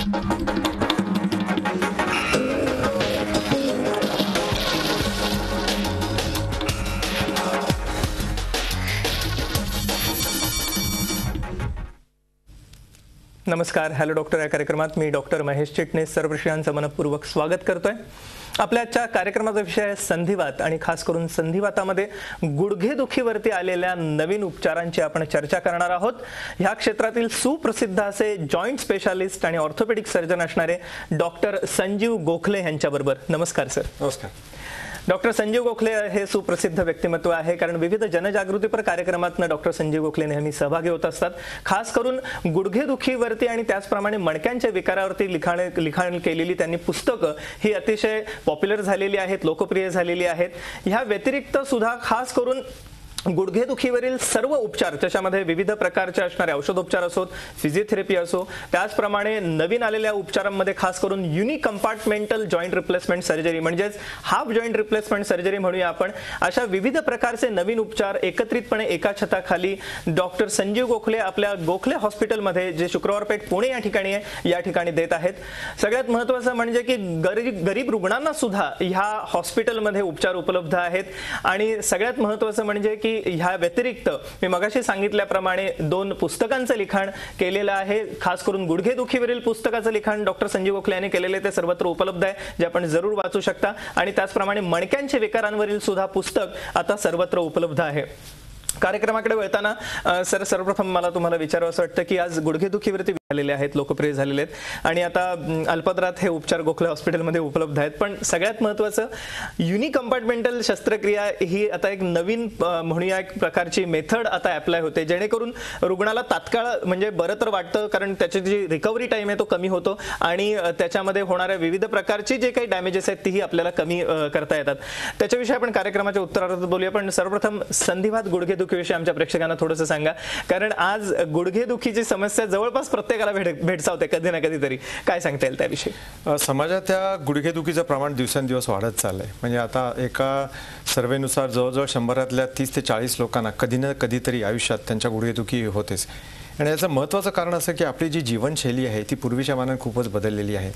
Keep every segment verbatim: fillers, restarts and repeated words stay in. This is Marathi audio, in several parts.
नमस्कार, हॅलो डॉक्टर या कार्यक्रमात मी डॉक्टर महेश चिटणीस सर्व प्रेक्षकांचं मनपूर्वक स्वागत करतोय। आपल्या आजच्या कार्यक्रमाचा विषय आहे संधिवात आणि खास करून संधिवातामध्ये गुडघेदुखीवरती आलेल्या नवीन उपचारांची आपण चर्चा करणार आहोत। ह्या क्षेत्रातील सुप्रसिद्ध असे जॉइंट स्पेशालिस्ट आणि ऑर्थोपेडिक सर्जन असणारे डॉक्टर संजीव गोखले यांच्याबरोबर। नमस्कार सर। नमस्कार। डॉक्टर संजीव गोखले हे सुप्रसिद्ध व्यक्तिमत्व आहे, कारण विविध जनजागृतीपर कार्यक्रमातून डॉक्टर संजीव गोखले नेहमी सहभागी होत असतात। खास करून गुडघेदुखीवरती आणि त्याचप्रमाणे मणक्यांच्या विकारावरती लिखाण लिखाण केलेली त्यांनी पुस्तकं ही अतिशय पॉप्युलर झालेली आहेत, लोकप्रिय झालेली आहेत। ह्या व्यतिरिक्त सुद्धा खास करून गुडघेदुखीवरील सर्व उपचार, त्याच्यामध्ये विविध प्रकारचे असणारे औषधोपचार असोत, फिजिओथेरपी असो, त्याचप्रमाणे नवीन आलेल्या उपचारांमध्ये खास करून unicompartmental joint replacement surgery म्हणजेच हाफ जॉइंट रिप्लेसमेंट सर्जरी म्हणूया आपण, अशा विविध प्रकारचे नवीन उपचार एकत्रितपणे एका छताखाली डॉक्टर संजीव गोखले आपल्या गोखले हॉस्पिटलमध्ये, जे शुक्रवार पेठ पुणे या ठिकाणी आहे, या ठिकाणी देत आहेत। सगळ्यात महत्त्वाचं म्हणजे की गरीब गरीब रुग्णांना सुद्धा ह्या हॉस्पिटलमध्ये उपचार उपलब्ध आहेत। आणि सगळ्यात महत्त्वाचं म्हणजे की ह्या व्यतिरिक्त मी मगाशी सांगितल्याप्रमाणे दोन पुस्तकांचं लिखाण केलेलं आहे। खास करून गुडघेदुखीवरील पुस्तकाचं लिखाण डॉक्टर संजीव गोखले यांनी केलेले ते सर्वत्र उपलब्ध आहे, जे आपण जरूर वाचू शकता। आणि त्याचप्रमाणे मणक्यांच्या विकारांवरील सुद्धा पुस्तक आता सर्वत्र उपलब्ध आहे। कार्यक्रमाकडे वळताना सर, सर्वप्रथम मला तुम्हाला विचारावं असं वाटतं की आज गुडघेदुखीवरती झालेले आहेत, लोकप्रिय झालेले आहेत आणि आता अल्पदरात हे उपचार गोखले हॉस्पिटलमध्ये उपलब्ध आहेत। पण सगळ्यात महत्त्वाचं, युनि कंपार्टमेंटल शस्त्रक्रिया ही आता एक नवीन म्हणूया एक प्रकारची मेथड आता अप्लाय होते, जेणेकरून रुग्णाला तात्काळ म्हणजे बरं तर वाटतं, कारण त्याची जी रिकव्हरी टाइम आहे तो कमी होतो आणि त्याच्यामध्ये होणाऱ्या विविध प्रकारची जे काही डॅमेजेस आहेत तीही आपल्याला कमी करता येतात। त्याच्याविषयी आपण कार्यक्रमाच्या उत्तरार्धात बोलूया। पण सर्वप्रथम संधिवात गुडघेदुखीविषयी आमच्या प्रेक्षकांना थोडंसं सांगा, कारण आज गुडघेदुखीची समस्या जवळपास प्रत्येक भेडसावते कधी ना कधी तरी, काय सांगता येईल त्याविषयी? समाजात त्या गुडघेदुखीचं प्रमाण दिवसेंदिवस वाढत चाललंय। म्हणजे आता एका सर्वेनुसार जवळजवळ शंभरातल्या तीस ते चाळीस लोकांना कधी ना कधीतरी आयुष्यात त्यांच्या गुडघेदुखी होतेच। आणि याचं महत्त्वाचं कारण असं की आपली जी जीवनशैली आहे ती पूर्वीच्या मानाने खूपच बदललेली आहे।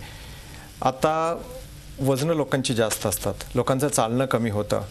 आता वजन लोकांची जास्त असतात, लोकांचं चालणं कमी होतं,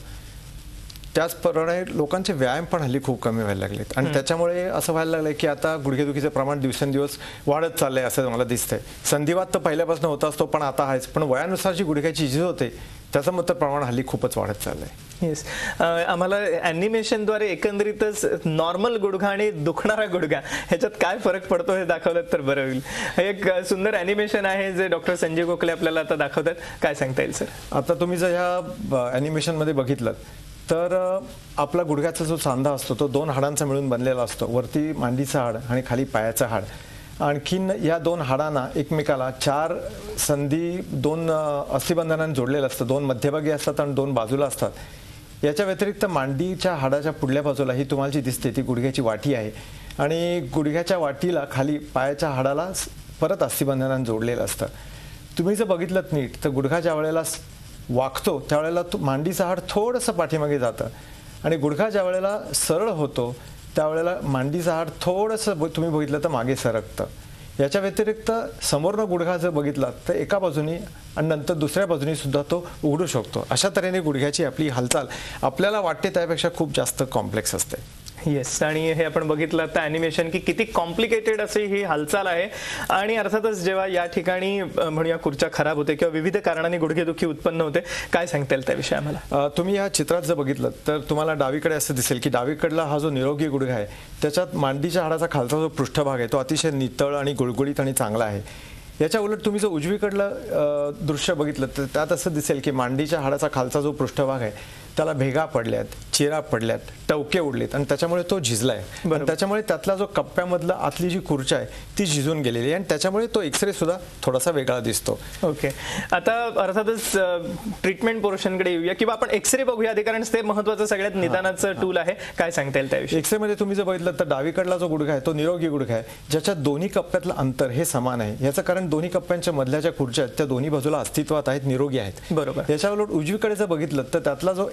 त्याचप्रमाणे लोकांचे व्यायाम पण हल्ली खूप कमी व्हायला लागलेत आणि त्याच्यामुळे असं व्हायला लागलंय की आता गुडघेदुखीचं प्रमाण दिवसेंदिवस वाढत चाललंय असं मला दिसतंय। संधिवात तर पहिल्यापासून होत असतो पण आता आहेच, पण वयानुसार जी गुडघ्याची झीज होते त्याचं मात्र प्रमाण हल्ली खूपच वाढत चाललंय। येस, आम्हाला ॲनिमेशनद्वारे एकंदरीतच नॉर्मल गुडघा आणि दुखणारा गुडघा ह्याच्यात काय फरक पडतो हे दाखवलं तर बरं होईल। एक सुंदर ॲनिमेशन आहे जे डॉक्टर संजीव गोखले आपल्याला आता दाखवतात, काय सांगता येईल सर? आता तुम्ही जर ह्या ॲनिमेशनमध्ये बघितलं तर आपला गुडघ्याचा जो सांधा असतो तो दोन हाडांचा मिळून बनलेला असतो, वरती मांडीचं हाड आणि खाली पायाचं हाड। आणखीन या दोन हाडांना एकमेकाला चार संधी दोन अस्थिबंधनांनी जोडलेलं असतं, दोन मध्यभागी असतात आणि दोन बाजूला असतात। याच्या व्यतिरिक्त मांडीच्या हाडाच्या पुढल्या बाजूला ही तुम्हाला जी दिसते ती गुडघ्याची वाटी आहे आणि गुडघ्याच्या वाटीला खाली पायाच्या हाडाला परत अस्थिबंधनांनी जोडलेलं असतं। तुम्ही जर बघितलं नीट तर गुडघा ज्या वेळेला वाकतो त्यावेळेला मांडीचं हाड थोडंसं पाठीमागे जातं आणि गुडघा ज्या वेळेला सरळ होतो त्यावेळेला मांडीचं हाड थोडंसं तुम्ही बघितलं तर मागे सरकतं। याच्या व्यतिरिक्त समोरनं गुडघा जर बघितला तर एका बाजूनी आणि नंतर दुसऱ्या बाजूनी सुद्धा तो उघडू शकतो। अशा तऱ्हेने गुडघ्याची आपली हालचाल आपल्याला वाटते त्यापेक्षा खूप जास्त कॉम्प्लेक्स असते। येस, आणि हे आपण बघितलं आता ॲनिमेशन की किती कॉम्प्लिकेटेड अशी ही हालचाल आहे। आणि अर्थातच जेव्हा या ठिकाणी म्हणूया खुर्च्या खराब होते किंवा विविध कारणांनी गुडघेदुखी उत्पन्न होते, काय सांगता येईल त्याविषयी आम्हाला? तुम्ही या चित्रात जर बघितलं तर तुम्हाला डावीकडे असं दिसेल की डावीकडला हा जो निरोगी गुडघा आहे त्याच्यात मांडीच्या हाडाचा खालचा जो पृष्ठभाग आहे तो अतिशय नितळ आणि गुळगुळीत आणि चांगला आहे। याच्या उलट तुम्ही जर उजवीकडलं दृश्य बघितलं तर त्यात असं दिसेल की मांडीच्या हाडाचा खालचा जो पृष्ठभाग आहे त्याला भेगा पडल्यात, चिरा पडल्यात, टवके उडलेत आणि त्याच्यामुळे तो झिजलाय। त्याच्यामुळे त्यातला जो कप्प्यामधला आतली जी खुर्ची आहे ती झिजून गेलेली आहे आणि त्याच्यामुळे तो एक्सरे सुद्धा थोडासा वेगळा दिसतो। ओके, आता अर्थातच ट्रीटमेंट पोर्शनकडे येऊया किंवा आपण एक्सरे बघूया आधी, कारण ते महत्त्वाचं सगळ्यात निदानाचं टूल आहे, काय सांगता येईल त्याविषयी? एक्सरेमध्ये तुम्ही जर बघितलं तर डावीकडला जो गुडघा आहे तो निरोगी गुडघा आहे, ज्याच्यात दोन्ही कप्प्यातलं अंतर हे समान आहे। याचं कारण दोन्ही कप्प्यांच्या मधल्या ज्या खुर्च्या आहेत त्या दोन्ही बाजूला अस्तित्वात आहेत, निरोगी आहेत। बरोबर। याच्या उलट उजवीकडे जर बघितलं तर त्यातला जो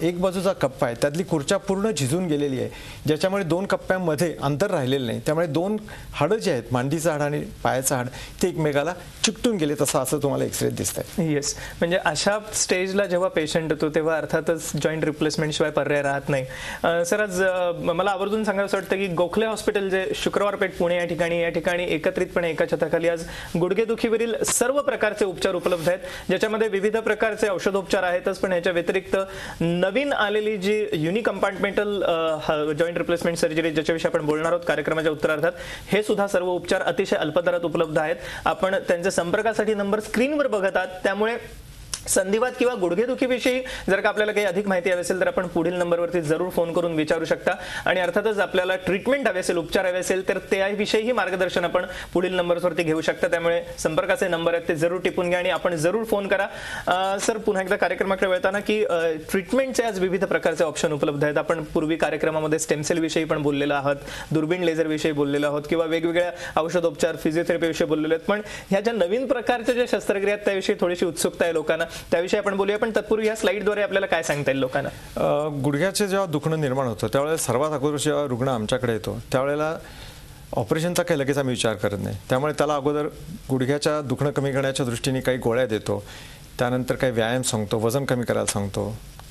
एक बाजूचा कप्पा आहे त्यातली खुर्च्या पूर्ण झिजून गेलेली आहे, ज्याच्यामुळे दोन कप्प्यांमध्ये अंतर राहिलेलं नाही. त्यामुळे दोन हाडं जे आहेत, मांडीचं हाड आणि पायाचं हाड, ते एकमेकाला चिकटून गेले तसं असं तुम्हाला एक्सरे दिसतंय. येस, म्हणजे अशा स्टेजला जेव्हा पेशंट येतो तेव्हा अर्थातच जॉईंट रिप्लेसमेंट शिवाय पर्याय राहत नाही. सर, आज मला आवर्जून सांगायचं वाटतं की गोखले हॉस्पिटल जे शुक्रवार पेठ पुणे या ठिकाणी या ठिकाणी एकत्रितपणे एका छताखाली आज गुडघेदुखीवरील सर्व प्रकारचे उपचार उपलब्ध आहेत, ज्याच्यामध्ये विविध प्रकारचे औषधोपचार आहेतच, पण याच्या व्यतिरिक्त नवीन आलेली जी unicompartmental joint replacement surgery ज्याच्याविषयी आपण बोलणार आहोत कार्यक्रमाच्या उत्तरार्धात, हे सुद्धा सर्व उपचार अतिशय अल्प दरात उपलब्ध आहेत. आपण त्यांच्या संपर्कासाठी नंबर स्क्रीनवर बघत आहात, त्यामुळे संधिवात किंवा गुडघेदुखीविषयी जर का आपल्याला काही अधिक माहिती हवी असेल तर आपण पुढील नंबरवरती जरूर फोन करून विचारू शकता. आणि अर्थातच आपल्याला ट्रीटमेंट हवी असेल, उपचार हवे असेल तर त्याविषयीही मार्गदर्शन आपण पुढील नंबरवरती घेऊ शकता. त्यामुळे संपर्काचे नंबर आहेत ते जरूर टिपून घ्या आणि आपण जरूर फोन करा. सर, पुन्हा एकदा कार्यक्रमाकडे वळताना की ट्रीटमेंटचे आज विविध प्रकारचे ऑप्शन उपलब्ध आहेत. आपण पूर्वी कार्यक्रमामध्ये स्टेमसेल विषयी पण बोललेलो आहोत, दुर्बीण लेझर विषयी बोललेलो आहोत किंवा वेगवेगळ्या औषधोपचार फिजिओथेरपी विषयी बोललेलो आहेत. पण ह्या ज्या नवीन प्रकारच्या ज्या शस्त्रक्रिया आहेत त्याविषयी थोडीशी उत्सुकता आहे लोकांना, त्याविषयी आपण बोलूया. पण तत्पूर्वी या स्लाइडद्वारे आपल्याला काय सांगता येईल लोकांना? गुडघ्याचे जेव्हा दुखणं निर्माण होतं त्यावेळेला सर्वात अगोदर जेव्हा रुग्ण आमच्याकडे येतो त्यावेळेला ऑपरेशनचा काही लगेच आम्ही विचार करत नाही. त्यामुळे त्याला अगोदर गुडघ्याच्या दुखणं कमी करण्याच्या दृष्टीने काही गोळ्या देतो, त्यानंतर काही व्यायाम सांगतो, वजन कमी करायला सांगतो,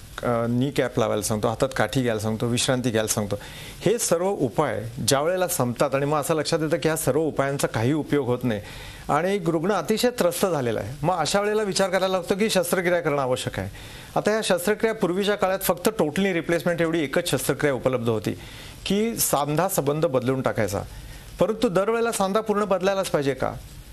नी कॅप लावायला सांगतो, हातात काठी घ्यायला सांगतो, विश्रांती घ्यायला सांगतो. हे सर्व उपाय ज्या वेळेला संपतात आणि मग असं लक्षात येतं की ह्या सर्व उपायांचा काही उपयोग होत नाही आणि रुग्ण अतिशय त्रस्त झालेला आहे, मग अशा वेळेला विचार करायला लागतो की शस्त्रक्रिया करणं आवश्यक आहे. आता या शस्त्रक्रिया पूर्वीच्या काळात फक्त टोटली रिप्लेसमेंट एवढी एकच शस्त्रक्रिया उपलब्ध होती की सांधा संबंध बदलून टाकायचा. परंतु दरवेळेला सांधा पूर्ण बदलायलाच पाहिजे का?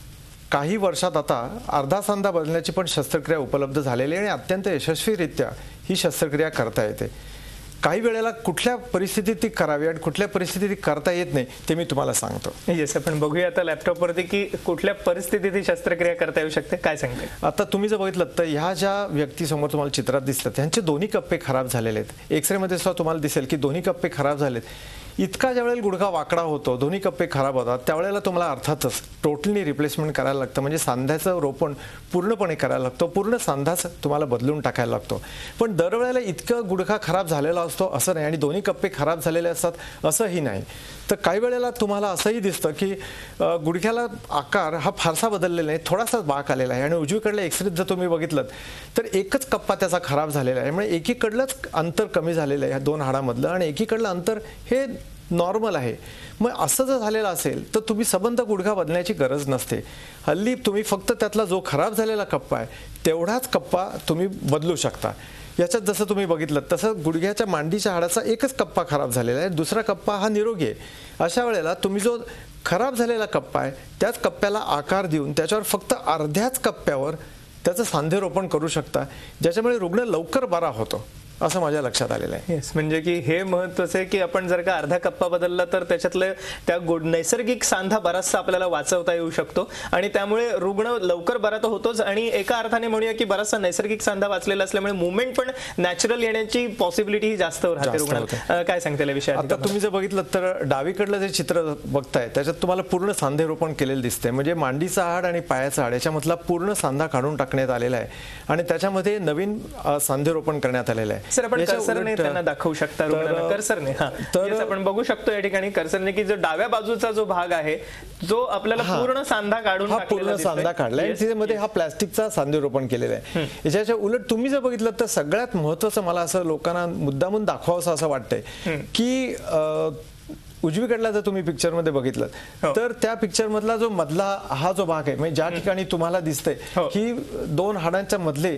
काही वर्षात आता अर्धा सांधा बदलण्याची पण शस्त्रक्रिया उपलब्ध झालेली आहे आणि अत्यंत यशस्वीरित्या ही शस्त्रक्रिया करता येते. काही वेळेला कुठल्या परिस्थितीत ती करावी आणि कुठल्या परिस्थितीत करता येत नाही ते मी तुम्हाला सांगतो. येस, आपण बघूया आता लॅपटॉपवरती की कुठल्या परिस्थितीत ही शस्त्रक्रिया करता येऊ शकते, काय सांगते? आता तुम्ही जर बघितलं तर ह्या ज्या व्यक्तीसमोर तुम्हाला चित्रात दिसतात त्यांचे दोन्ही कप्पे खराब झालेले आहेत. एक्सरेमध्ये सुद्धा तुम्हाला दिसेल की दोन्ही कप्पे खराब झालेत. इतका ज्यावेळेला गुडघा वाकडा होतो, दोन्ही कप्पे खराब होतात, त्यावेळेला तुम्हाला अर्थातच टोटली रिप्लेसमेंट करायला लागतं. म्हणजे सांध्याचं रोपण पूर्णपणे करायला लागतं, पूर्ण सांधाच तुम्हाला बदलून टाकायला लागतो. पण दरवेळेला इतकं गुडघा खराब झालेला असतो असं नाही आणि दोन्ही कप्पे खराब झालेले असतात असंही नाही. तर काही वेळेला तुम्हाला असंही दिसतं की गुडघ्याला आकार हा फारसा बदललेला नाही, थोडासा बाक आलेला आहे आणि उजवीकडल्या एक्सरेत जर तुम्ही बघितलं तर एकच कप्पा त्याचा खराब झालेला आहे. म्हणजे एकीकडलंच अंतर कमी झालेलं आहे ह्या दोन हाडामधलं आणि एकीकडलं अंतर हे नॉर्मल आहे. मग असं जर झालेलं असेल तर तुम्ही सबंध गुडघा बदलण्याची गरज नसते. हल्ली तुम्ही फक्त त्यातला जो खराब झालेला कप्पा आहे तेवढाच कप्पा तुम्ही बदलू शकता. याच्यात जसं तुम्ही बघितलं तसं गुडघ्याच्या मांडीच्या हाडाचा एकच कप्पा खराब झालेला आहे, दुसरा कप्पा हा निरोगी आहे. अशा वेळेला तुम्ही जो खराब झालेला कप्पा आहे त्याच कप्प्याला आकार देऊन त्याच्यावर फक्त अर्ध्याच कप्प्यावर त्याचं सांधेरोपण करू शकता, ज्याच्यामुळे रुग्ण लवकर बरा होतो असं माझ्या लक्षात आलेलं आहे. येस, म्हणजे की हे महत्त्वाचं आहे की आपण जर का अर्धा कप्पा बदलला तर त्याच्यातले त्या गुड नैसर्गिक सांधा बराचसा आपल्याला वाचवता येऊ शकतो आणि त्यामुळे रुग्ण लवकर बरा तर होतोच आणि एका अर्थाने म्हणूया की बराचसा नैसर्गिक सांधा वाचलेला असल्यामुळे मुवमेंट पण नॅचरल येण्याची पॉसिबिलिटी ही जास्त राहते रुग्णाला. काय सांगता येईल विषय? आता तुम्ही जर बघितलं तर डावीकडलं जे चित्र बघताय त्याच्यात तुम्हाला पूर्ण सांधेरोपण केलेलं दिसतंय. म्हणजे मांडीचा हाड आणि पायाचा हाड याच्यामधला पूर्ण सांधा काढून टाकण्यात आलेला आहे आणि त्याच्यामध्ये नवीन सांधेरोपण करण्यात आलेलं आहे. सर, आपण कर्सरने त्यांना दाखवू शकता रुग्णांना कर्सरने. हा, तर आपण बघू शकतो या ठिकाणी कर्सरने की जो डाव्या बाजूचा जो भाग आहे जो आपल्याला पूर्ण सांधा काढून हा पूर्ण सांधा काढलाय आणि त्याच्यामध्ये हा प्लास्टिकचा सांधेरोपण केलेला आहे. याच्या उलट तुम्ही जर बघितलं तर सगळ्यात महत्त्वाचं मला असं लोकांना मुद्दामून दाखवावं असं वाटतंय की उजवीकडला जर तुम्ही पिक्चर मध्ये बघितलं तर त्या पिक्चर मधला जो मधला हा जो भाग आहे म्हणजे ज्या ठिकाणी तुम्हाला दिसतंय की दोन हाडांच्या मधले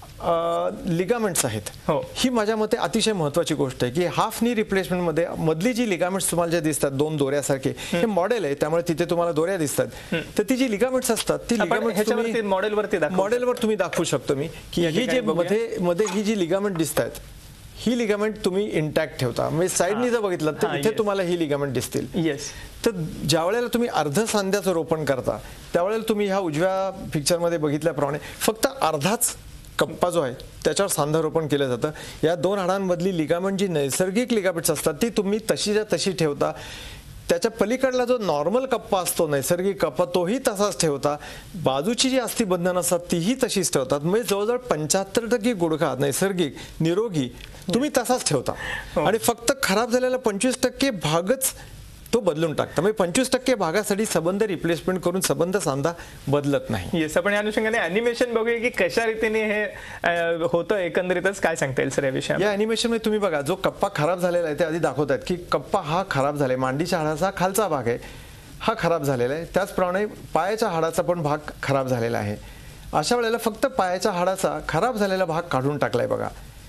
लिगामेंट्स आहेत, ही माझ्या मते अतिशय महत्त्वाची गोष्ट आहे की हाफ नी रिप्लेसमेंट मध्ये मधली जी लिगामेंट्स तुम्हाला जे दिसतात दोन दोऱ्यासारखे, हे मॉडेल आहे त्यामुळे तिथे तुम्हाला दोऱ्या दिसतात. तर ती जी लिगामेंट्स असतात ती लिगामेंट्स मॉडेलवरती मॉडेलवर तुम्ही दाखवू शकतो मी की ही जे मध्ये मध्ये ही जी लिगामेंट दिसतात ही लिगामेंट तुम्ही इंटॅक्ट ठेवता. म्हणजे साईडनी जर बघितलं तर इथे तुम्हाला ही लिगामेंट दिसतील. येस, तर ज्या वेळेला तुम्ही अर्ध सांध्याचं रोपण करता त्यावेळेला तुम्ही ह्या उजव्या पिक्चरमध्ये बघितल्याप्रमाणे फक्त अर्धाच कप्पा जो आहे त्याच्यावर सांधारोपण केलं जातं. या दोन हाडांमधली लिगामेंट जी नैसर्गिक लिगामेंट्स असतात ती तुम्ही तशीच्या तशी ठेवता. त्याच्या पलीकडला जो नॉर्मल कप्पा असतो, नैसर्गिक कप्पा, तोही तसाच ठेवता. बाजूची जी अस्थिबंधन असतात तीही तशीच ठेवतात. म्हणजे जवळजवळ पंच्याहत्तर टक्के गुडघा नैसर्गिक निरोगी तुम्ही तसाच ठेवता आणि फक्त खराब झालेला पंचवीस टक्के भागच तो बदलून टाकता. म्हणजे पंचवीस टक्के भागासाठी संबंध रिप्लेसमेंट करून संबंध सांधा बदलत नाही. येस, आपण या अनुषंगाने अॅनिमेशन बघूया की कशा रीतीने हे अ, होतं एकंदरीतच. काय सांगता येईल सर या विषयात? या अॅनिमेशन मध्ये तुम्ही बघा, जो कप्पा खराब झालेला आहे ते आधी दाखवत आहेत की कप्पा हा खराब झालाय. मांडीच्या हाडाचा खालचा भाग आहे हा खराब झालेला आहे. त्याचप्रमाणे पायाच्या हाडाचा पण भाग खराब झालेला आहे. अशा वेळेला फक्त पायाच्या हाडाचा खराब झालेला भाग काढून टाकलाय बघा.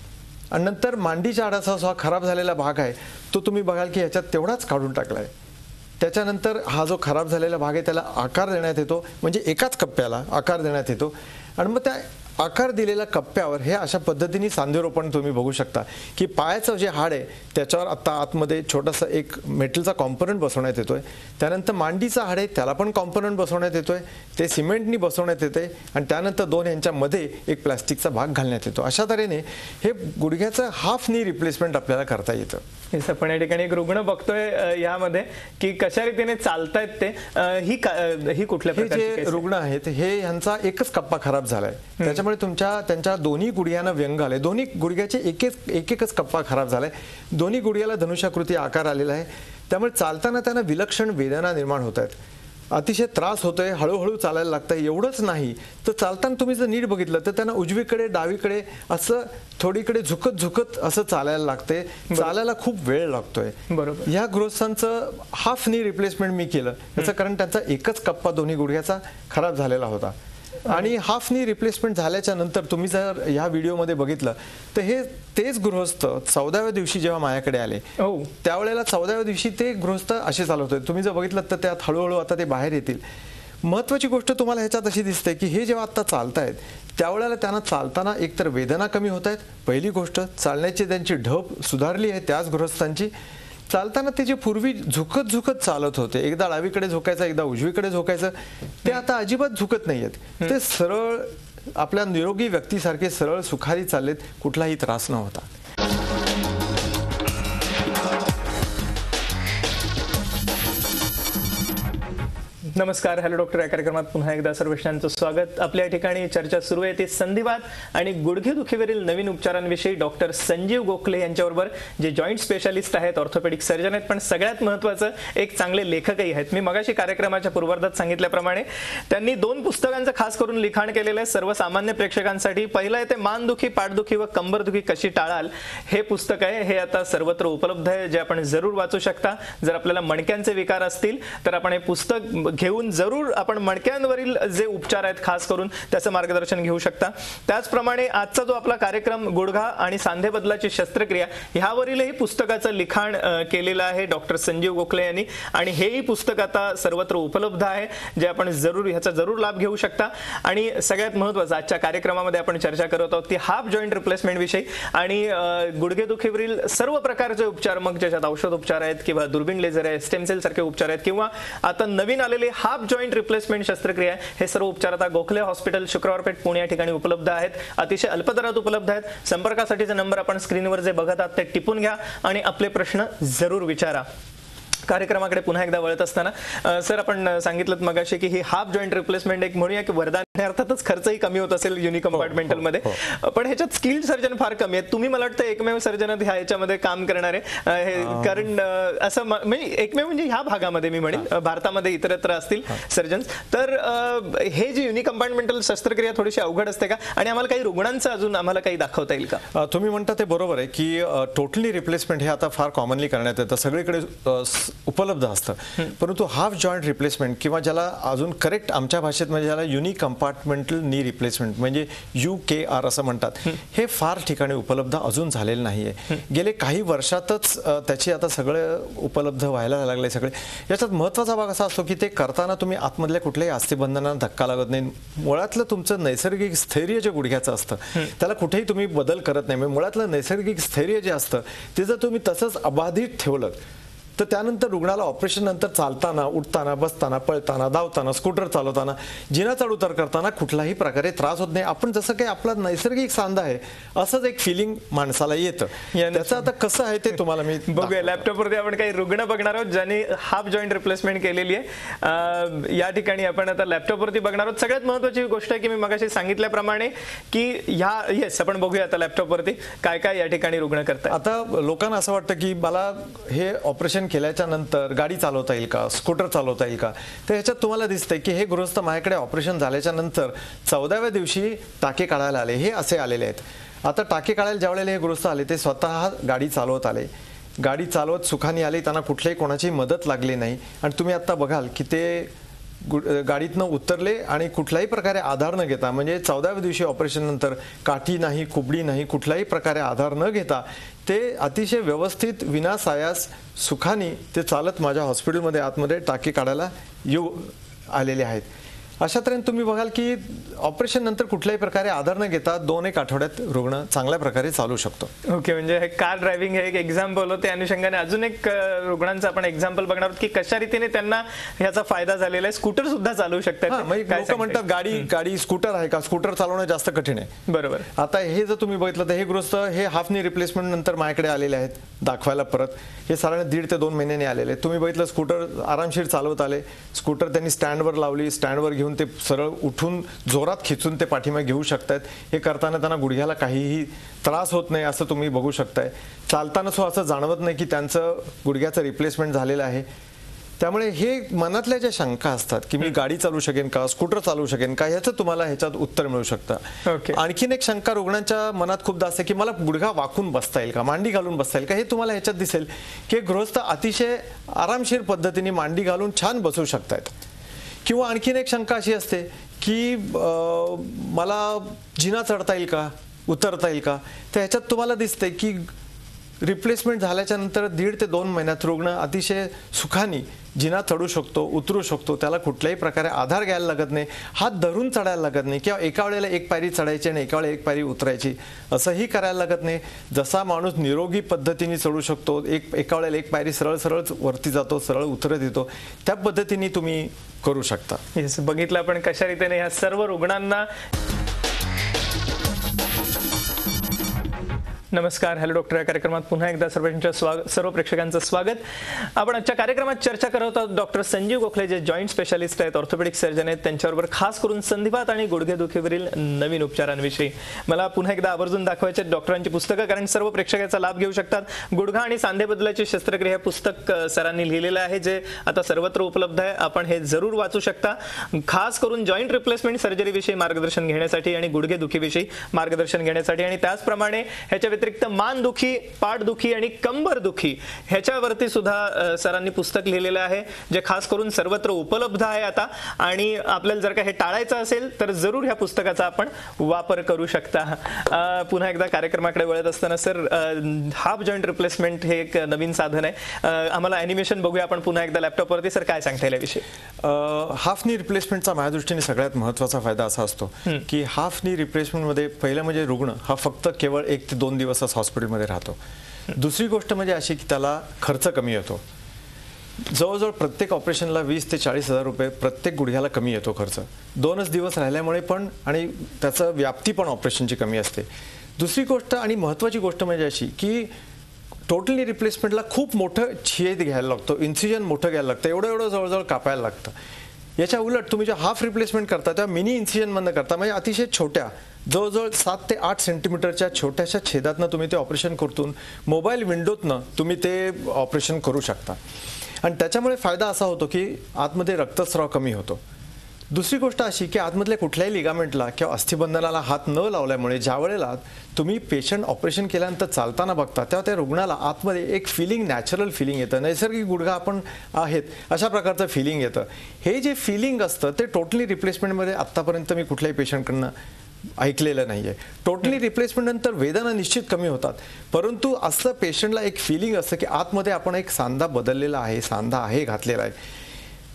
आणि नंतर मांडीच्या हाडाचा जो हा खराब झालेला भाग आहे तो तुम्ही बघाल की ह्याच्यात तेवढाच काढून टाकलाय. त्याच्यानंतर हा जो खराब झालेला भाग आहे त्याला आकार देण्यात येतो, म्हणजे एकाच कप्प्याला आकार देण्यात येतो. आणि मग त्या आकार दिलेल्या कप्प्यावर हे अशा पद्धतीने सांधेरोपण तुम्ही बघू शकता की पायाचं जे हाड आहे त्याच्यावर आता आतमध्ये छोटासा एक मेटलचा कॉम्पोनंट बसवण्यात येतोय. त्यानंतर मांडीचा हाड आहे त्याला पण कॉम्पोनंट बसवण्यात येतोय, ते सिमेंटनी बसवण्यात येते. आणि त्यानंतर दोन यांच्यामध्ये एक प्लास्टिकचा भाग घालण्यात येतो. अशा तऱ्हेने हे गुडघ्याचं हाफ नी रिप्लेसमेंट आपल्याला करता येतं. येस, आपण या ठिकाणी एक रुग्ण बघतोय अ, यामध्ये की कशा रीतीने चालतायत ते. अ, ही का- अ, ही कुठल्या हे प्रकारची जे केस आहे? रुग्ण आहेत हे ह्यांचा एकच कप्पा खराब झालाय. त्याच्यामुळे तुमच्या त्यांच्या दोन्ही गुडघ्यांना व्यंग आले. दोन्ही गुडघ्याचे एक एक एक एकच कप्पा खराब झालाय. दोन्ही गुडघ्याला धनुष्याकृती आकार आलेला आहे. त्यामुळे चालताना त्यांना विलक्षण वेदना निर्माण होत आहेत. अतिशय त्रास होतोय, हळूहळू चालायला लागतंय. एवढंच नाही तर चालताना तुम्ही जर नीट बघितलं तर त्यांना उजवीकडे डावीकडे असं थोडीकडे झुकत झुकत असं चालायला लागतंय. चालायला खूप वेळ लागतोय. बरोबर. या गृहस्थांचं हाफ नी रिप्लेसमेंट मी केलं याचं कारण त्यांचा एकच कप्पा दोन्ही गुडघ्याचा खराब झालेला होता. आणि हाफ नी रिप्लेसमेंट झाल्याच्या नंतर तुम्ही जर ह्या व्हिडिओमध्ये बघितलं तर हे तेच गृहस्थ चौदाव्या दिवशी जेव्हा माझ्याकडे आले हो. त्यावेळेला चौदाव्या दिवशी ते गृहस्थ असे चालवत होते. तुम्ही जर बघितलं तर त्यात हळूहळू आता ते बाहेर येतील. महत्वाची गोष्ट तुम्हाला ह्याच्यात अशी दिसते की हे जेव्हा आता चालतायत त्यावेळेला त्यांना चालताना एकतर वेदना कमी होत आहेत. पहिली गोष्ट, चालण्याची त्यांची ढब सुधारली आहे त्याच गृहस्थांची. चालताना ते जे पूर्वी झुकत झुकत चालत होते, एकदा डावीकडे झोकायचं एकदा उजवीकडे झोकायचं, ते आता अजिबात झुकत नाहीयेत. ते सरळ आपल्या निरोगी व्यक्तीसारखे सरळ सुखारी चाललेत, कुठलाही त्रास न होता. नमस्कार, हॅलो डॉक्टर या कार्यक्रमात पुन्हा एकदा सर्वेशांचं स्वागत. आपल्या ठिकाणी चर्चा सुरू आहे ती संधिवात आणि गुडघेदुखीवरील नवीन उपचारांविषयी डॉक्टर संजीव गोखले यांच्याबरोबर, जे जॉईंट स्पेशालिस्ट आहेत, ऑर्थोपेडिक सर्जन आहेत, पण सगळ्यात महत्त्वाचं एक चांगले लेखकही आहेत. मी मगाशी कार्यक्रमाच्या पूर्वार्धात सांगितल्याप्रमाणे त्यांनी दोन पुस्तकांचं खास करून लिखाण केलेलं आहे सर्वसामान्य प्रेक्षकांसाठी. पहिलं आहे ते मानदुखी, पाठदुखी व कंबरदुखी कशी टाळाल हे पुस्तक आहे. हे आता सर्वत्र उपलब्ध आहे, जे आपण जरूर वाचू शकता. जर आपल्याला मणक्यांचे विकार असतील तर आपण हे पुस्तक घेऊन जरूर आपण मणक्यांवरील जे उपचार आहेत खास करून त्याचं मार्गदर्शन घेऊ शकता. त्याचप्रमाणे आजचा जो आपला कार्यक्रम गुडघा आणि सांधे बदलाची शस्त्रक्रिया ह्यावरीलही पुस्तकाचं लिखाण केलेलं आहे डॉक्टर संजीव गोखले यांनी. आणि हेही पुस्तक आता सर्वत्र उपलब्ध आहे, जे आपण जरूर ह्याचा जरूर लाभ घेऊ शकता. आणि सगळ्यात महत्त्वाचं आजच्या कार्यक्रमामध्ये आपण चर्चा करत आहोत ती हाफ जॉईंट रिप्लेसमेंट विषयी आणि गुडघेदुखीवरील सर्व प्रकारचे उपचार, मग ज्याच्यात औषध उपचार आहेत किंवा दुर्बीण लेझर आहे, स्टेम सेल सारखे उपचार आहेत किंवा आता नवीन आलेले हाफ जॉईंट रिप्लेसमेंट शस्त्रक्रिया, हे सर्व उपचार आता गोखले हॉस्पिटल शुक्रवारपेठ पुणे या ठिकाणी उपलब्ध आहेत. अतिशय अल्प दरात उपलब्ध आहेत. संपर्कासाठीचे नंबर आपण स्क्रीनवर जे बघत आहात ते टिपून घ्या आणि आपले प्रश्न जरूर विचारा. कार्यक्रमाकडे पुन्हा एकदा वळत असताना सर, आपण सांगितलं मगाशी की ही हाफ जॉईंट रिप्लेसमेंट एक म्हणूया की वरदान आहे. अर्थातच खर्चही कमी होत असेल युनि कंपार्टमेंटल मध्ये, पण ह्याच्यात स्किल्ड सर्जन फार कमी आहेत. तुम्ही मला वाटतं एकमेव सर्जन ह्या याच्यामध्ये काम करणारे, कारण असं म्हणजे एकमेव म्हणजे ह्या भागामध्ये मी म्हणेन, भारतामध्ये इतरत्र असतील सर्जन्स. तर हे जे युनि कंपार्टमेंटल शस्त्रक्रिया थोडीशी अवघड असते का? आणि आम्हाला काही रुग्णांचं अजून आम्हाला काही दाखवता येईल का? तुम्ही म्हणता ते बरोबर आहे की टोटली रिप्लेसमेंट हे आता फार कॉमनली करण्यात येतं, सगळीकडे उपलब्ध असतं. परंतु हाफ जॉईंट रिप्लेसमेंट किंवा ज्याला अजून करेक्ट आमच्या भाषेत म्हणजे ज्याला युनि कंपार्टमेंटल नी रिप्लेसमेंट म्हणजे यू के आर असं म्हणतात, हे फार ठिकाणी उपलब्ध अजून झालेलं नाहीये. गेले काही वर्षातच त्याची आता सगळं उपलब्ध व्हायला लागले सगळे. याच्यात महत्त्वाचा भाग असा असतो की ते करताना तुम्ही आतमधल्या कुठल्याही अस्थिबंधनांना धक्का लागत नाही. मुळातलं तुमचं नैसर्गिक स्थैर्य जे गुडघ्याचं असतं त्याला कुठेही तुम्ही बदल करत नाही. मुळातलं नैसर्गिक स्थैर्य जे असतं ते जर तुम्ही तसंच अबाधित ठेवलं तर त्यानंतर रुग्णाला ऑपरेशन नंतर चालताना, उठताना, बसताना, पळताना, धावताना, स्कूटर चालवताना, जिना चढ उतार करताना कुठलाही प्रकारे त्रास होत नाही. आपण जसं काही आपला नैसर्गिक सांधा आहे असंच एक फिलिंग माणसाला येतं. त्याचं आता कसं आहे ते तुम्हाला मी बघूया. लॅपटॉपवरती आपण काही रुग्ण बघणार आहोत ज्यांनी हाफ जॉईंट रिप्लेसमेंट केलेली आहे. या ठिकाणी आपण आता लॅपटॉपवरती बघणार आहोत. सगळ्यात महत्त्वाची गोष्ट आहे की मी मगाशी सांगितल्याप्रमाणे की ह्या येस आपण बघूया आता लॅपटॉपवरती काय काय या ठिकाणी रुग्ण करतात. आता लोकांना असं वाटतं की मला हे ऑपरेशन केल्याच्या नंतर गाडी चालवता येईल का, स्कूटर चालवता येईल का. तर ह्याच्यात तुम्हाला दिसतंय की हे गृहस्थ माझ्याकडे ऑपरेशन झाल्याच्या नंतर चौदाव्या दिवशी टाके काढायला आले. हे असे आलेले आहेत. आता टाके काढायला ज्यावेळेला हे गृहस्थ आले ते स्वतः गाडी चालवत आले, गाडी चालवत सुखाने आले, त्यांना कुठल्याही कोणाची मदत लागली नाही. आणि तुम्ही आता बघाल की ते गाडीतनं उतरले आणि कुठल्याही प्रकारे आधार न घेता, म्हणजे चौदाव्या दिवशी ऑपरेशन नंतर काठी नाही, कुबडी नाही, कुठल्याही प्रकारे आधार न घेता ते अतिशय व्यवस्थित विनासायास सुखाने ते चालत माझ्या हॉस्पिटलमध्ये आतमध्ये टाके काढायला येऊ आलेले आहेत. अशा तऱ्हेने तुम्ही बघाल की ऑपरेशन नंतर कुठल्याही प्रकारे आधार न घेता दोन एक आठवड्यात रुग्ण चांगल्या प्रकारे चालू शकतो. ओके, म्हणजे हे कार ड्रायव्हिंग हे एक एक्झाम्पल होते. अनुषंगाने अजून एक रुग्णांचं आपण एक्झाम्पल बघणार आहोत की कशा रीतीने त्यांना ह्याचा फायदा झालेला आहे. स्कूटर सुद्धा चालू शकतात. लोक म्हणतात गाडी गाडी स्कूटर आहे का, स्कूटर चालवणं जास्त कठीण आहे. बरोबर. आता हे जर तुम्ही बघितलं तर हे गृहस्थ हे हाफ नी रिप्लेसमेंट नंतर माझ्याकडे आलेले आहेत दाखवायला परत. हे साधारण दीड ते दोन महिन्याने आलेले. तुम्ही बघितलं स्कूटर आरामशीर चालवत आले. स्कूटर त्यांनी स्टँडवर लावली, स्टँडवर घेऊन ते सरळ उठून जोरात खिचून ते पाठीमागे घेऊ शकतात. हे करताना त्यांना गुडघ्याला काहीही त्रास होत नाही असं तुम्ही बघू शकताय. चालताना सो असं जाणवत नाही की त्यांचं गुडघ्याचं रिप्लेसमेंट झालेलं आहे. त्यामुळे हे मनातल्या ज्या शंका असतात की मी गाडी चालवू शकेन का, स्कूटर चालवू शकेन का, ह्याचं तुम्हाला ह्याच्यात उत्तर मिळू शकतं. आणखीन एक शंका रुग्णांच्या मनात खूपदा असते की मला गुडघा वाकून बसता येईल का, मांडी घालून बसता येईल का. हे तुम्हाला ह्याच्यात दिसेल की गृहस्थ अतिशय आरामशीर पद्धतीने मांडी घालून छान बसू शकतात. किंवा आणखीन एक शंका अशी असते की मला जिना चढता येईल का, उतरता येईल का. तर ह्याच्यात तुम्हाला दिसतंय की रिप्लेसमेंट झाल्याच्या नंतर दीड ते दोन महिन्यात रुग्ण अतिशय सुखाने जिना चढू शकतो, उतरू शकतो. त्याला कुठल्याही प्रकारे आधार घ्यायला लागत नाही, हात धरून चढायला लागत नाही किंवा एका वेळेला एक पायरी चढायची आणि एका वेळेला एक पायरी उतरायची असंही करायला लागत नाही. जसा माणूस निरोगी पद्धतीने चढू शकतो, एक एका वेळेला एक पायरी सरळ सरळ वरती जातो, सरळ उतरत येतो, त्या पद्धतीने तुम्ही करू शकता. येस, बघितलं आपण कशा रीतीने ह्या सर्व रुग्णांना. नमस्कार, हॅलो डॉक्टर या कार्यक्रमात पुन्हा एकदा सर्वांच्या स्वागत सर्व प्रेक्षकांचं स्वागत. आपण आजच्या कार्यक्रमात चर्चा करत आहोत डॉक्टर संजीव गोखले जे जॉईंट स्पेशालिस्ट आहेत, ऑर्थोपेडिक सर्जन आहेत. त्यांच्याबरोबर खास करून संधिवात आणि गुडघेदुखीवरील नवीन उपचारांविषयी. मला पुन्हा एकदा आवर्जून दाखवायचे डॉक्टरांची पुस्तकं, कारण सर्व प्रेक्षक याचा लाभ घेऊ शकतात. गुडघा आणि सांधेबद्दलची शस्त्रक्रिया पुस्तक सरांनी लिहिलेलं आहे जे आता सर्वत्र उपलब्ध आहे. आपण हे जरूर वाचू शकता. खास करून जॉईंट रिप्लेसमेंट सर्जरीविषयी मार्गदर्शन घेण्यासाठी आणि गुडघेदुखीविषयी मार्गदर्शन घेण्यासाठी आणि त्याचप्रमाणे ह्याच्या व्यतिरिक्त मानदुखी, पाठदुखी आणि कंबरदुखी ह्याच्यावरती सुद्धा सरांनी पुस्तक लिहिलेलं आहे जे खास करून सर्वत्र उपलब्ध आहे आता. आणि आपल्याला जर का हे टाळायचं असेल तर जरूर ह्या पुस्तकाचा आपण वापर करू शकता. पुन्हा एकदा कार्यक्रमाकडे वळत असताना सर, हाफ जॉईंट रिप्लेसमेंट हे एक नवीन साधन आहे. आम्हाला ॲनिमेशन बघूया आपण पुन्हा एकदा लॅपटॉपवरती. सर, काय सांगता येईल याविषयी? हाफ नी रिप्लेसमेंटचा माझ्या दृष्टीने सगळ्यात महत्त्वाचा फायदा असा असतो की हाफ नी रिप्लेसमेंटमध्ये पहिलं म्हणजे रुग्ण हा फक्त केवळ एक ते दोन दिवस हॉस्पिटलमध्ये राहतो. दुसरी गोष्ट म्हणजे अशी की त्याला खर्च कमी येतो. जवळजवळ प्रत्येक ऑपरेशनला वीस ते चाळीस हजार रुपये प्रत्येक गुडघ्याला कमी येतो खर्च. दोनच दिवस राहिल्यामुळे पण आणि त्याचं व्याप्ती पण ऑपरेशनची कमी असते. दुसरी गोष्ट आणि महत्त्वाची गोष्ट म्हणजे अशी की टोटली रिप्लेसमेंटला खूप मोठं छेद घ्यायला लागतो, इन्सिजन मोठं घ्यायला लागतं, एवढं एवढं जवळजवळ कापायला लागतं. याच्या उलट तुम्ही जेव्हा हाफ रिप्लेसमेंट करता तेव्हा मिनी इन्सिजनमधनं करता, म्हणजे अतिशय छोट्या जवळजवळ सात ते आठ सेंटीमीटरच्या छोट्याशा छेदातनं तुम्ही ते ऑपरेशन करतून मोबाईल विंडोतनं तुम्ही ते ऑपरेशन करू शकता. आणि त्याच्यामुळे फायदा असा होतो की आतमध्ये रक्तस्राव कमी होतो. दुसरी गोष्ट अशी की आतमधल्या कुठल्याही लिगामेंटला किंवा अस्थिबंधनाला हात न लावल्यामुळे ज्या वेळेला तुम्ही पेशंट ऑपरेशन केल्यानंतर चालताना बघता तेव्हा त्या रुग्णाला आतमध्ये एक फिलिंग, नॅचरल फिलिंग येतं, नैसर्गिक गुडघा आपण आहेत अशा प्रकारचं फिलिंग येतं. हे जे फिलिंग असतं ते टोटली रिप्लेसमेंटमध्ये आत्तापर्यंत मी कुठल्याही पेशंटकडनं ऐकलेलं नाही आहे. टोटली रिप्लेसमेंट नंतर वेदना निश्चित कमी होतात, परंतु असं पेशंटला एक फिलिंग असतं की आतमध्ये आपण एक सांधा बदललेला आहे, सांधा आहे घातलेला आहे.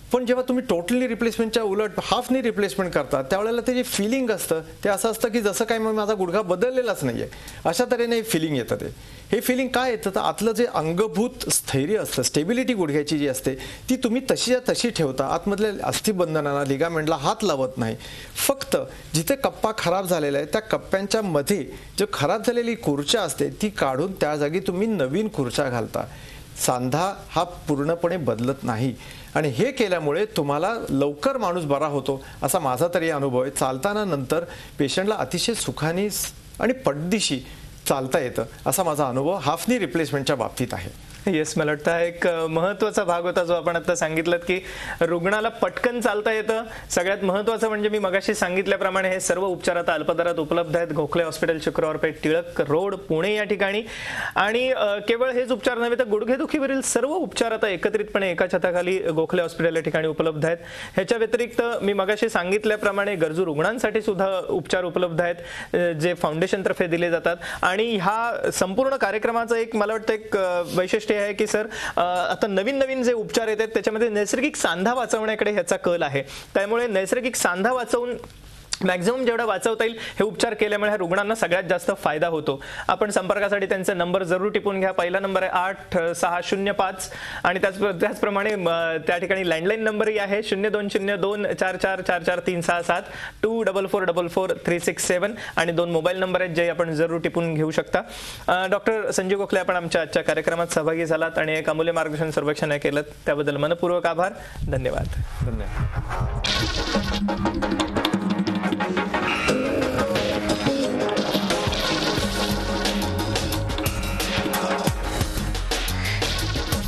पण जेव्हा तुम्ही टोटली रिप्लेसमेंटच्या उलट हाफनी रिप्लेसमेंट करता त्यावेळेला ते जे फिलिंग असतं ते असं असतं की जसं काय मग माझा गुडघा बदललेलाच नाही आहे, अशा तऱ्हेने हे फिलिंग येतं. ते हे फिलिंग काय येतं तर आतलं जे अंगभूत स्थैर्य असतं, स्टेबिलिटी गुडघ्याची जी असते ती तुम्ही तशीच्या तशी ठेवता. आतमधल्या अस्थिबंधनाला, लिगामेंटला हात लावत नाही. फक्त जिथे कप्पा खराब झालेला आहे त्या कप्प्यांच्या मध्ये जो खराब झालेली खुर्च्या असते ती काढून त्या जागी तुम्ही नवीन खुर्च्या घालता. सांधा हा पूर्णपणे बदलत नाही आणि हे केल्यामुळे तुम्हाला लवकर माणूस बरा होतो असा माझा तरी अनुभव आहे. चालताना नंतर पेशंटला अतिशय सुखाने आणि पटदिशी चालता येतं असा माझा अनुभव हाफनी रिप्लेसमेंटच्या बाबतीत आहे. येस, मला वाटतं हा एक महत्त्वाचा भाग होता जो आपण आता सांगितलं की रुग्णाला पटकन चालता येतं. सगळ्यात महत्त्वाचं म्हणजे मी मगाशी सांगितल्याप्रमाणे हे सर्व उपचार आता अल्पदरात उपलब्ध आहेत. गोखले हॉस्पिटल, शुक्रवार पेठ, टिळक रोड, पुणे या ठिकाणी. आणि केवळ हेच उपचार नव्हे तर गुडघेदुखीवरील सर्व उपचार आता एकत्रितपणे एका छताखाली गोखले हॉस्पिटल या ठिकाणी उपलब्ध आहेत. ह्याच्या व्यतिरिक्त मी मगाशी सांगितल्याप्रमाणे गरजू रुग्णांसाठी सुद्धा उपचार उपलब्ध आहेत जे फाउंडेशनतर्फे दिले जातात. आणि ह्या संपूर्ण कार्यक्रमाचं एक मला वाटतं एक वैशिष्ट्य आहे की सर आता नवीन नवीन जे उपचार येतात त्याच्यामध्ये नैसर्गिक सांधा वाचवण्याकडे ह्याचा कल आहे. त्यामुळे नैसर्गिक सांधा वाचवून मॅक्झिमम जेवढा वाचवता येईल हे उपचार केल्यामुळे ह्या रुग्णांना सगळ्यात जास्त फायदा होतो. आपण संपर्कासाठी त्यांचा नंबर जरूर टिपून घ्या. पहिला नंबर आहे आठ सहा शून्य पाच आणि त्याच त्याचप्रमाणे त्या ठिकाणी लँडलाईन नंबरही आहे शून्य दोन शून्य दोन चार चार चार चार तीन सहा सात two double four double four three six seven आणि दोन मोबाईल नंबर आहेत जे आपण जरूर टिपून घेऊ शकता. डॉक्टर संजीव गोखले, आपण आमच्या आजच्या कार्यक्रमात सहभागी झालात आणि एक अमूल्य मार्गदर्शन सर्वेक्षण केलं त्याबद्दल मनपूर्वक आभार. धन्यवाद. धन्यवाद.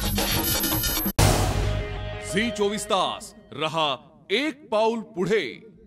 झी चोवीस तास रहा एक पाऊल पुढे.